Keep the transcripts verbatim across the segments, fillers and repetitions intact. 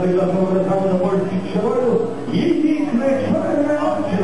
wygaszone tam na polskich przewodów i piękne czarne oczy.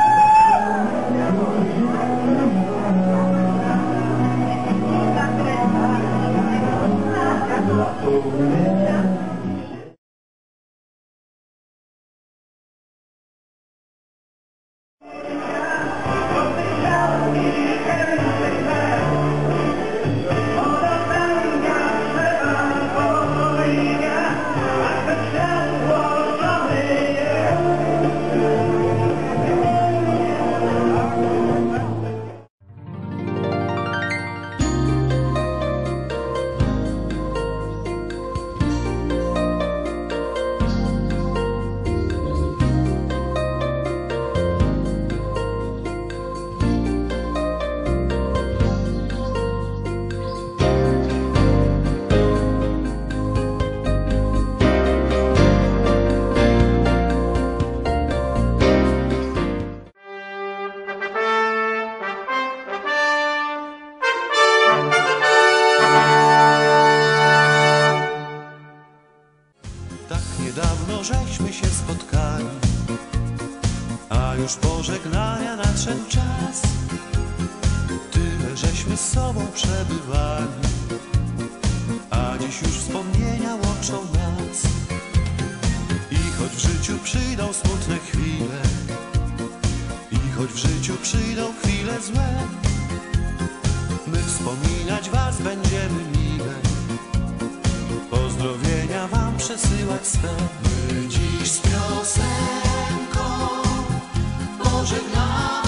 Niedawno żeśmy się spotkali, a już pożegnania nadszedł czas. Tyle żeśmy z sobą przebywali, a dziś już wspomnienia łączą nas. I choć w życiu przyjdą smutne chwile, i choć w życiu przyjdą chwile złe, my wspominać was będziemy mile, pozdrowienia wam przesyłać swe. My dziś z piosenką pożegnamy